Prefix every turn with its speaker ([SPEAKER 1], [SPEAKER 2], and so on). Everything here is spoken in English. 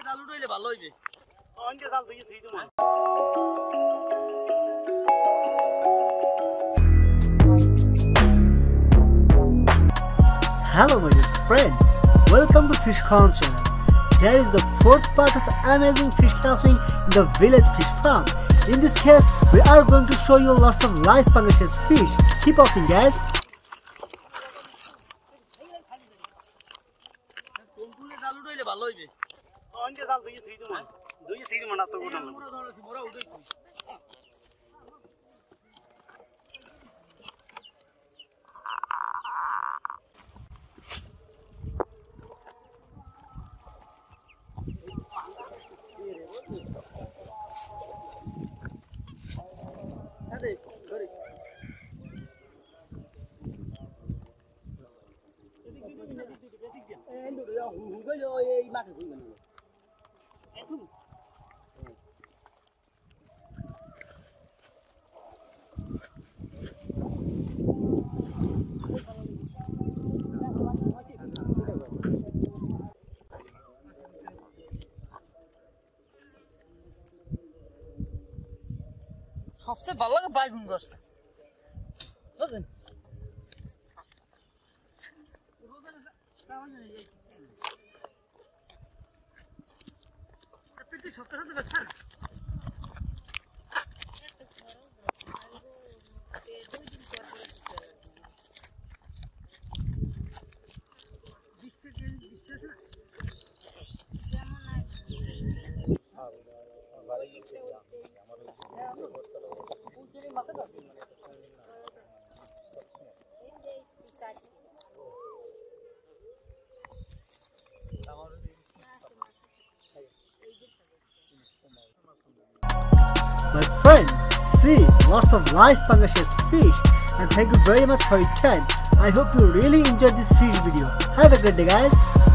[SPEAKER 1] Hello my dear friend, welcome to Fish Khan channel. There is the fourth part of the amazing fish catching in the village fish farm. In this case, we are going to show you lots of live pangasius fish. Keep watching guys. सबसे ভালো লাগে বাইগুন গাছটা বুঝলেন প্রত্যেকটি সপ্তাহে তো বেচছেন My friend, see lots of live pangasius fish, and thank you very much for your time. I hope you really enjoyed this fish video. Have a good day guys.